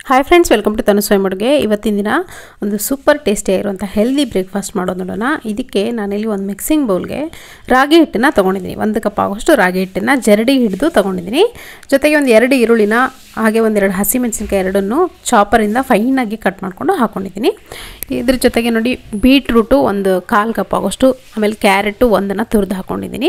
Hi friends, welcome to Tanuswami ಅಡುಗೆ. ಇವತ್ತಿನ ದಿನ ಒಂದು ಸೂಪರ್ ಟೇಸ್ಟಿಯಾಗಿರುವಂಥ ಹೆಲ್ದಿ ಬ್ರೇಕ್ಫಾಸ್ಟ್ ಮಾಡೋದು ನೋಡೋಣ. ಇದಕ್ಕೆ ನಾನಿಲ್ಲಿ ಒಂದು ಮಿಕ್ಸಿಂಗ್ ಬೌಲ್ಗೆ ರಾಗಿ ಹಿಟ್ಟನ್ನು ತೊಗೊಂಡಿದ್ದೀನಿ. 1 ಕಪ್ ಆಗೋಷ್ಟು ರಾಗಿ ಹಿಟ್ಟನ್ನು ಜರಡಿ ಹಿಡಿದು ತೊಗೊಂಡಿದ್ದೀನಿ. ಜೊತೆಗೆ ಒಂದು 2 ಈರುಳ್ಳಿನ ಹಾಗೆ 1-2 ಹಸಿಮೆಣಸಿನ್ಕಾಯಿ ಎರಡನ್ನು ಚಾಪರಿಂದ ಫೈನಾಗಿ ಕಟ್ ಮಾಡಿಕೊಂಡು ಹಾಕ್ಕೊಂಡಿದ್ದೀನಿ. ಇದ್ರ ಜೊತೆಗೆ ನೋಡಿ ಬೀಟ್ರೂಟು ಒಂದು 1/4 ಕಪ್ ಆಗೋಷ್ಟು, ಆಮೇಲೆ ಕ್ಯಾರೆಟು ಒಂದನ್ನು ತುರಿದು ಹಾಕ್ಕೊಂಡಿದ್ದೀನಿ.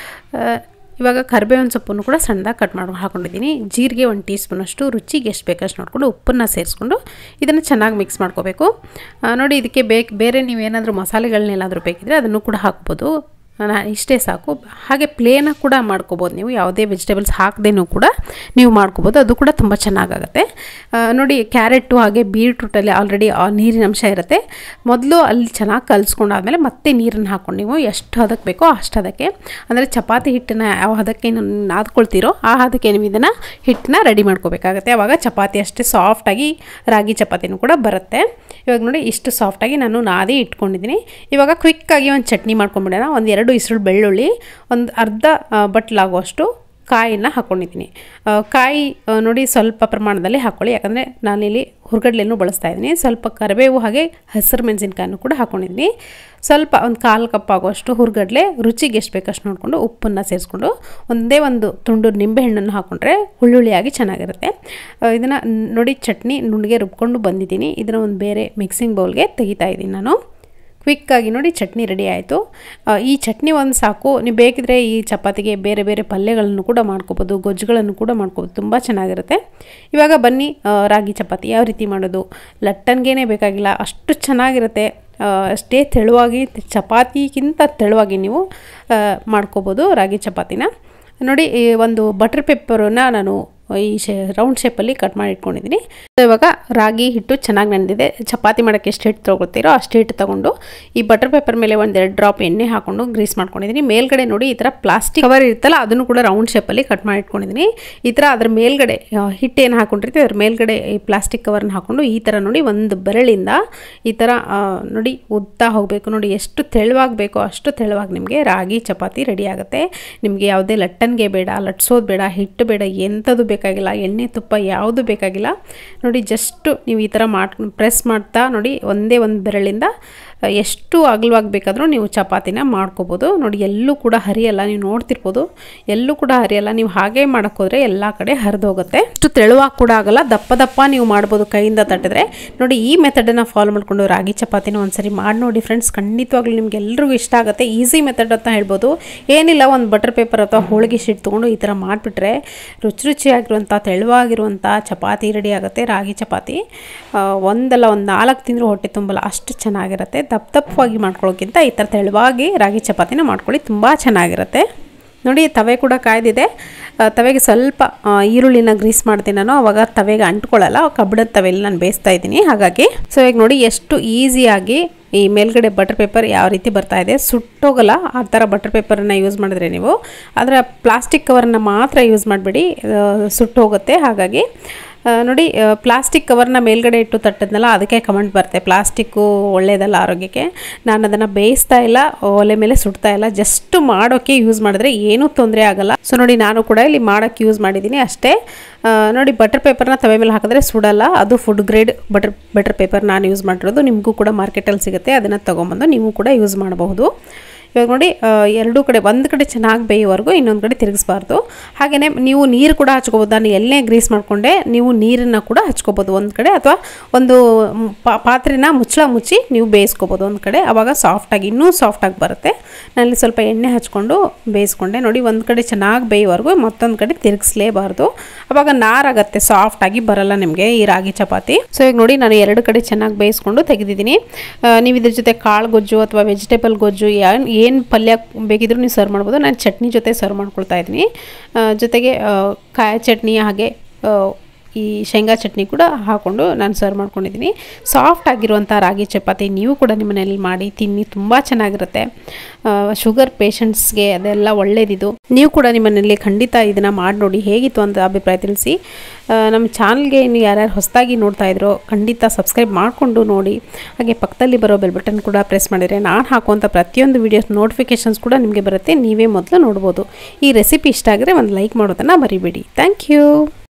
ಇವಾಗ ಕರಿಬೇವಿನ ಸೊಪ್ಪನ್ನು ಕೂಡ ಸಣ್ಣದಾಗಿ ಕಟ್ ಮಾಡಿ ಹಾಕೊಂಡಿದ್ದೀನಿ. ಜೀರಿಗೆ 1 ಟೀ ಸ್ಪೂನ್ ಅಷ್ಟು, ರುಚಿಗೆ ಎಷ್ಟು ಬೇಕಷ್ಟು ನೋಡಿಕೊಂಡು ಉಪ್ಪನ್ನು ಸೇರಿಸ್ಕೊಂಡು ಇದನ್ನು ಚೆನ್ನಾಗಿ ಮಿಕ್ಸ್ ಮಾಡ್ಕೋಬೇಕು. ನೋಡಿ, ಇದಕ್ಕೆ ಬೇರೆ ನೀವೇನಾದರೂ ಮಸಾಲೆಗಳನ್ನೆಲ್ಲಾದರೂ ಬೇಕಿದ್ರೆ ಅದನ್ನು ಕೂಡ ಹಾಕ್ಬೋದು. ಇಷ್ಟೇ ಸಾಕು. ಹಾಗೆ ಪ್ಲೇನಾಗಿ ಕೂಡ ಮಾಡ್ಕೋಬೋದು. ನೀವು ಯಾವುದೇ ವೆಜಿಟೇಬಲ್ಸ್ ಹಾಕದೇನೂ ಕೂಡ ನೀವು ಮಾಡ್ಕೋಬೋದು. ಅದು ಕೂಡ ತುಂಬ ಚೆನ್ನಾಗಾಗುತ್ತೆ. ನೋಡಿ, ಕ್ಯಾರೆಟು ಹಾಗೆ ಬೀಟ್ರೂಟಲ್ಲಿ ಆಲ್ರೆಡಿ ನೀರಿನ ಅಂಶ ಇರುತ್ತೆ. ಮೊದಲು ಅಲ್ಲಿ ಚೆನ್ನಾಗಿ ಕಲಿಸ್ಕೊಂಡಾದ್ಮೇಲೆ ಮತ್ತೆ ನೀರನ್ನು ಹಾಕ್ಕೊಂಡು ನೀವು ಎಷ್ಟು ಹದಕ್ಕೆ ಬೇಕೋ ಅಷ್ಟು ಹದಕ್ಕೆ, ಅಂದರೆ ಚಪಾತಿ ಹಿಟ್ಟನ್ನು ಯಾವ ಹದಕ್ಕೆ ನಾದ್ಕೊಳ್ತೀರೋ ಆ ಹದಕ್ಕೆ ನೀವು ಇದನ್ನು ಹಿಟ್ಟನ್ನ ರೆಡಿ ಮಾಡ್ಕೋಬೇಕಾಗತ್ತೆ. ಆವಾಗ ಚಪಾತಿ ಅಷ್ಟೇ ಸಾಫ್ಟಾಗಿ ರಾಗಿ ಚಪಾತಿನೂ ಕೂಡ ಬರುತ್ತೆ. ಇವಾಗ ನೋಡಿ, ಇಷ್ಟು ಸಾಫ್ಟಾಗಿ ನಾನು ನಾದಿ ಇಟ್ಕೊಂಡಿದ್ದೀನಿ. ಇವಾಗ ಕ್ವಿಕ್ಕಾಗಿ ಒಂದು ಚಟ್ನಿ ಮಾಡ್ಕೊಂಡ್ಬಿಡೋಣ. 2 ಈರುಳ್ಳಿ, ಬೆಳ್ಳುಳ್ಳಿ, ಒಂದು ಅರ್ಧ ಬಟ್ಲಾಗುವಷ್ಟು ಕಾಯಿನ ಹಾಕ್ಕೊಂಡಿದ್ದೀನಿ. ಕಾಯಿ ನೋಡಿ ಸ್ವಲ್ಪ ಪ್ರಮಾಣದಲ್ಲಿ ಹಾಕ್ಕೊಳ್ಳಿ, ಯಾಕಂದರೆ ನಾನಿಲ್ಲಿ ಹುರ್ಗಡ್ಲೆನೂ ಬಳಸ್ತಾ ಇದ್ದೀನಿ. ಸ್ವಲ್ಪ ಕರಿಬೇವು ಹಾಗೆ ಹಸಿರು ಮೆಣಸಿನ್ಕಾಯನ್ನು ಕೂಡ ಹಾಕ್ಕೊಂಡಿದ್ದೀನಿ. ಸ್ವಲ್ಪ ಒಂದು 1/4 ಕಪ್ ಆಗುವಷ್ಟು ಹುರ್ಗಡ್ಲೆ, ರುಚಿಗೆ ಎಷ್ಟು ಬೇಕಷ್ಟು ನೋಡಿಕೊಂಡು ಉಪ್ಪನ್ನು ಸೇರಿಸ್ಕೊಂಡು ಒಂದೇ ಒಂದು ತುಂಡು ನಿಂಬೆಹಣ್ಣನ್ನು ಹಾಕ್ಕೊಂಡ್ರೆ ಹುಳ್ಳುಳ್ಳಿಯಾಗಿ ಚೆನ್ನಾಗಿರುತ್ತೆ. ಇದನ್ನು ನೋಡಿ ಚಟ್ನಿ ನುಣ್ಣಗೆ ರುಬ್ಕೊಂಡು ಬಂದಿದ್ದೀನಿ. ಇದನ್ನು ಒಂದು ಬೇರೆ ಮಿಕ್ಸಿಂಗ್ ಬೌಲ್ಗೆ ತೆಗಿತಾ ಇದ್ದೀನಿ ನಾನು. ಕ್ವಿಕ್ಕಾಗಿ ನೋಡಿ ಚಟ್ನಿ ರೆಡಿ ಆಯಿತು. ಈ ಚಟ್ನಿ ಒಂದು ಸಾಕು. ನೀವು ಬೇಕಿದ್ರೆ ಈ ಚಪಾತಿಗೆ ಬೇರೆ ಬೇರೆ ಪಲ್ಯಗಳನ್ನು ಕೂಡ ಮಾಡ್ಕೋಬೋದು, ಗೊಜ್ಜುಗಳನ್ನು ಕೂಡ ಮಾಡ್ಕೋಬೋದು. ತುಂಬ ಚೆನ್ನಾಗಿರುತ್ತೆ. ಇವಾಗ ಬನ್ನಿ, ರಾಗಿ ಚಪಾತಿ ಯಾವ ರೀತಿ ಮಾಡೋದು. ಲಟ್ಟನ್ಗೇನೆ ಬೇಕಾಗಿಲ್ಲ, ಅಷ್ಟು ಚೆನ್ನಾಗಿರುತ್ತೆ. ಅಷ್ಟೇ ತೆಳುವಾಗಿ, ಚಪಾತಿಗಿಂತ ತೆಳುವಾಗಿ ನೀವು ಮಾಡ್ಕೋಬೋದು ರಾಗಿ ಚಪಾತಿನ. ನೋಡಿ, ಈ ಒಂದು ಬಟರ್ ಪೇಪರನ್ನು ನಾನು ಈ ರೌಂಡ್ ಶೇಪಲ್ಲಿ ಕಟ್ ಮಾಡಿ ಇಟ್ಕೊಂಡಿದ್ದೀನಿ. ಇವಾಗ ರಾಗಿ ಹಿಟ್ಟು ಚೆನ್ನಾಗಿ ನೆನೆದಿದೆ. ಚಪಾತಿ ಮಾಡೋಕ್ಕೆ ಎಷ್ಟು ಹಿಟ್ಟು ತೊಗೊಳ್ತೀರೋ ಅಷ್ಟು ಹಿಟ್ಟು ತೊಗೊಂಡು ಈ ಬಟರ್ ಪೇಪರ್ ಮೇಲೆ 1-2 ಡ್ರಾಪ್ ಎಣ್ಣೆ ಹಾಕ್ಕೊಂಡು ಗ್ರೀಸ್ ಮಾಡ್ಕೊಂಡಿದ್ದೀನಿ. ಮೇಲ್ಗಡೆ ನೋಡಿ ಈ ಥರ ಪ್ಲಾಸ್ಟಿಕ್ ಕವರ್ ಇರುತ್ತಲ್ಲ, ಅದನ್ನು ಕೂಡ ರೌಂಡ್ ಶೇಪಲ್ಲಿ ಕಟ್ ಮಾಡಿ ಇಟ್ಕೊಂಡಿದ್ದೀನಿ. ಈ ಥರ ಅದ್ರ ಮೇಲ್ಗಡೆ ಹಿಟ್ಟು ಏನು ಹಾಕ್ಕೊಂಡಿರ್ತೀವಿ ಅದ್ರ ಮೇಲ್ಗಡೆ ಈ ಪ್ಲಾಸ್ಟಿಕ್ ಕವರ್ನ ಹಾಕ್ಕೊಂಡು ಈ ಥರ ನೋಡಿ ಒಂದು ಬೆರಳಿಂದ ಈ ಥರ ನೋಡಿ ಉದ್ದ ಹೋಗಬೇಕು. ನೋಡಿ ಎಷ್ಟು ತೆಳುವಾಗಬೇಕೋ ಅಷ್ಟು ತೆಳುವಾಗಿ ನಿಮಗೆ ರಾಗಿ ಚಪಾತಿ ರೆಡಿ ಆಗುತ್ತೆ. ನಿಮಗೆ ಯಾವುದೇ ಲಟ್ಟನ್ಗೆ ಬೇಡ, ಲಟ್ಸೋದು ಬೇಡ, ಹಿಟ್ಟು ಬೇಡ, ಎಂಥದ್ದು ಬೇಕಾಗಿಲ್ಲ, ಎಣ್ಣೆ ತುಪ್ಪ ಯಾವುದು ಬೇಕಾಗಿಲ್ಲ. ನೋಡಿ, ಜಸ್ಟು ನೀವು ಈ ಥರ ಪ್ರೆಸ್ ಮಾಡ್ತಾ ನೋಡಿ ಒಂದೇ ಒಂದು ಬೆರಳಿಂದ ಎಷ್ಟು ಅಗಲವಾಗಿ ಬೇಕಾದರೂ ನೀವು ಚಪಾತಿನ ಮಾಡ್ಕೋಬೋದು. ನೋಡಿ, ಎಲ್ಲೂ ಕೂಡ ಹರಿಯಲ್ಲ, ನೀವು ನೋಡ್ತಿರ್ಬೋದು, ಎಲ್ಲೂ ಕೂಡ ಹರಿಯಲ್ಲ. ನೀವು ಹಾಗೆ ಮಾಡೋಕ್ಕೋದ್ರೆ ಎಲ್ಲ ಕಡೆ ಹರಿದೋಗುತ್ತೆ. ಅಷ್ಟು ತೆಳುವಾಗಿ ಕೂಡ ಆಗಲ್ಲ, ದಪ್ಪ ದಪ್ಪ ನೀವು ಮಾಡ್ಬೋದು ಕೈಯಿಂದ ತಟ್ಟಿದ್ರೆ. ನೋಡಿ, ಈ ಮೆಥಡನ್ನು ಫಾಲೋ ಮಾಡಿಕೊಂಡು ರಾಗಿ ಚಪಾತಿನ ಒಂದ್ಸರಿ ಮಾಡಿ ನೋಡಿ ಫ್ರೆಂಡ್ಸ್. ಖಂಡಿತವಾಗ್ಲೂ ನಿಮ್ಗೆ ಎಲ್ರಿಗೂ ಇಷ್ಟ ಆಗುತ್ತೆ. ಈಸಿ ಮೆಥಡ್ ಅಂತ ಹೇಳ್ಬೋದು. ಏನಿಲ್ಲ, ಒಂದು ಬಟರ್ ಪೇಪರ್ ಅಥವಾ ಹೋಳಿಗೆ ಶೀಟ್ ತೊಗೊಂಡು ಈ ಥರ ಮಾಡಿಬಿಟ್ರೆ ರುಚಿಯಾಗಿರುವಂಥ ತೆಳುವಾಗಿರುವಂಥ ಚಪಾತಿ ರೆಡಿ ಆಗುತ್ತೆ. ರಾಗಿ ಚಪಾತಿ ಒಂದಲ್ಲ ಒಂದು 4 ತಿಂದರೂ ಹೊಟ್ಟೆ ತುಂಬಲ್ಲ, ಅಷ್ಟು ಚೆನ್ನಾಗಿರುತ್ತೆ. ದಪ್ಪವಾಗಿ ಮಾಡ್ಕೊಳ್ಳೋಕ್ಕಿಂತ ಈ ಥರ ತೆಳುವಾಗಿ ರಾಗಿ ಚಪಾತಿನ ಮಾಡ್ಕೊಳ್ಳಿ, ತುಂಬ ಚೆನ್ನಾಗಿರುತ್ತೆ. ನೋಡಿ, ತವೆ ಕೂಡ ಕಾಯ್ದಿದೆ. ತವೆಗೆ ಸ್ವಲ್ಪ ಈರುಳ್ಳಿನ ಗ್ರೀಸ್ ಮಾಡ್ತೀನಿ ನಾನು, ಅವಾಗ ತವೆಗೆ ಅಂಟ್ಕೊಳ್ಳಲ್ಲ. ಕಬ್ಬಿಣದ ತವೆಯಲ್ಲಿ ನಾನು ಬೇಯಿಸ್ತಾ ಇದ್ದೀನಿ. ಹಾಗಾಗಿ ಈಗ ನೋಡಿ ಎಷ್ಟು ಈಸಿಯಾಗಿ ಈ ಮೇಲ್ಗಡೆ ಬಟರ್ ಪೇಪರ್ ಯಾವ ರೀತಿ ಬರ್ತಾ ಇದೆ, ಸುಟ್ಟೋಗಲ್ಲ. ಆ ಥರ ಬಟರ್ ಪೇಪರನ್ನು ಯೂಸ್ ಮಾಡಿದ್ರೆ ನೀವು, ಅದರ ಪ್ಲಾಸ್ಟಿಕ್ ಕವರನ್ನು ಮಾತ್ರ ಯೂಸ್ ಮಾಡಬೇಡಿ, ಸುಟ್ಟೋಗುತ್ತೆ. ಹಾಗಾಗಿ ನೋಡಿ, ಪ್ಲಾಸ್ಟಿಕ್ ಕವರ್ನ ಮೇಲ್ಗಡೆ ಇಟ್ಟು ತಟ್ಟದ್ನಲ್ಲ, ಅದಕ್ಕೆ ಕಮೆಂಟ್ ಬರುತ್ತೆ ಪ್ಲಾಸ್ಟಿಕ್ಕು ಒಳ್ಳೆಯದಲ್ಲ ಆರೋಗ್ಯಕ್ಕೆ. ನಾನು ಅದನ್ನು ಬೇಯಿಸ್ತಾ ಇಲ್ಲ, ಒಲೆ ಮೇಲೆ ಸುಡ್ತಾ ಇಲ್ಲ, ಜಸ್ಟ್ ಮಾಡೋಕ್ಕೆ ಯೂಸ್ ಮಾಡಿದ್ರೆ ಏನೂ ತೊಂದರೆ ಆಗಲ್ಲ. ಸೊ ನೋಡಿ, ನಾನು ಕೂಡ ಇಲ್ಲಿ ಮಾಡೋಕ್ಕೆ ಯೂಸ್ ಮಾಡಿದ್ದೀನಿ ಅಷ್ಟೇ. ನೋಡಿ, ಬಟರ್ ಪೇಪರ್ನ ತವೆ ಮೇಲೆ ಹಾಕಿದ್ರೆ ಸುಡಲ್ಲ. ಅದು ಫುಡ್ ಗ್ರೇಡ್ ಬಟರ್ ಪೇಪರ್ ನಾನು ಯೂಸ್ ಮಾಡಿರೋದು. ನಿಮಗೂ ಕೂಡ ಮಾರ್ಕೆಟಲ್ಲಿ ಸಿಗುತ್ತೆ, ಅದನ್ನು ತೊಗೊಂಬಂದು ನೀವು ಕೂಡ ಯೂಸ್ ಮಾಡಬಹುದು. ಇವಾಗ ನೋಡಿ, ಎರಡೂ ಕಡೆ, ಒಂದು ಕಡೆ ಚೆನ್ನಾಗಿ ಬೇಯೋವರೆಗೂ ಇನ್ನೊಂದು ಕಡೆ ತಿರುಗಿಸ್ಬಾರ್ದು. ಹಾಗೆಯೇ ನೀವು ನೀರು ಕೂಡ ಹಚ್ಕೋಬೋದು. ನಾನು ಎಣ್ಣೆ ಗ್ರೀಸ್ ಮಾಡಿಕೊಂಡೆ, ನೀವು ನೀರನ್ನು ಕೂಡ ಹಚ್ಕೋಬೋದು ಒಂದು ಕಡೆ, ಅಥವಾ ಒಂದು ಪಾತ್ರೆನ ಮುಚ್ಚಿ ನೀವು ಬೇಯಿಸ್ಕೋಬೋದು ಒಂದು ಕಡೆ. ಆವಾಗ ಸಾಫ್ಟಾಗಿ, ಇನ್ನೂ ಸಾಫ್ಟಾಗಿ ಬರುತ್ತೆ. ನಾನಲ್ಲಿ ಸ್ವಲ್ಪ ಎಣ್ಣೆ ಹಚ್ಕೊಂಡು ಬೇಯಿಸ್ಕೊಂಡೆ. ನೋಡಿ, ಒಂದು ಕಡೆ ಚೆನ್ನಾಗಿ ಬೇಯೋವರೆಗೂ ಮತ್ತೊಂದು ಕಡೆ ತಿರುಗಿಸ್ಲೇಬಾರ್ದು, ಆವಾಗ ನಾರಾಗತ್ತೆ, ಸಾಫ್ಟಾಗಿ ಬರಲ್ಲ ನಿಮಗೆ ಈ ರಾಗಿ ಚಪಾತಿ. ಸೊ ಈಗ ನೋಡಿ, ನಾನು 2 ಕಡೆ ಚೆನ್ನಾಗಿ ಬೇಯಿಸ್ಕೊಂಡು ತೆಗೆದಿದ್ದೀನಿ. ನೀವು ಇದ್ರ ಜೊತೆ ಕಾಳು ಗೊಜ್ಜು ಅಥವಾ ವೆಜಿಟೇಬಲ್ ಗೊಜ್ಜು ಏನು ಪಲ್ಯ ಬೇಕಿದ್ರೂ ನೀವು ಸರ್ವ್ ಮಾಡ್ಬೋದು. ನಾನು ಚಟ್ನಿ ಜೊತೆ ಸರ್ವ್ ಮಾಡ್ಕೊಳ್ತಾ ಇದ್ದೀನಿ. ಜೊತೆಗೆ ಕಾಯಿ ಚಟ್ನಿ ಹಾಗೆ ಈ ಶೇಂಗಾ ಚಟ್ನಿ ಕೂಡ ಹಾಕ್ಕೊಂಡು ನಾನು ಸರ್ವ್ ಮಾಡ್ಕೊಂಡಿದ್ದೀನಿ. ಸಾಫ್ಟ್ ಆಗಿರುವಂಥ ರಾಗಿ ಚಪಾತಿ ನೀವು ಕೂಡ ನಿಮ್ಮ ಮನೆಯಲ್ಲಿ ಮಾಡಿ ತಿನ್ನಿ, ತುಂಬ ಚೆನ್ನಾಗಿರುತ್ತೆ. ಶುಗರ್ ಪೇಷಂಟ್ಸ್ಗೆ ಅದೆಲ್ಲ ಒಳ್ಳೇದಿದು. ನೀವು ಕೂಡ ನಿಮ್ಮ ಮನೆಯಲ್ಲಿ ಖಂಡಿತ ಇದನ್ನು ಮಾಡಿ ನೋಡಿ, ಹೇಗಿತ್ತು ಅಂತ ಅಭಿಪ್ರಾಯ ತಿಳಿಸಿ. ನಮ್ಮ ಚಾನಲ್ಗೆ ನೀವು ಯಾರ್ಯಾರು ಹೊಸದಾಗಿ ನೋಡ್ತಾ ಇದ್ರೋ ಖಂಡಿತ ಸಬ್ಸ್ಕ್ರೈಬ್ ಮಾಡಿಕೊಂಡು ನೋಡಿ. ಹಾಗೆ ಪಕ್ಕದಲ್ಲಿ ಬರೋ ಬೆಲ್ ಬಟನ್ ಕೂಡ ಪ್ರೆಸ್ ಮಾಡಿದರೆ ನಾನು ಹಾಕುವಂಥ ಪ್ರತಿಯೊಂದು ವೀಡಿಯೋಸ್ ನೋಟಿಫಿಕೇಷನ್ಸ್ ಕೂಡ ನಿಮಗೆ ಬರುತ್ತೆ, ನೀವೇ ಮೊದಲು ನೋಡ್ಬೋದು. ಈ ರೆಸಿಪಿ ಇಷ್ಟ ಆಗಿದ್ರೆ ಒಂದು ಲೈಕ್ ಮಾಡೋದನ್ನು ಮರಿಬೇಡಿ. Thank you.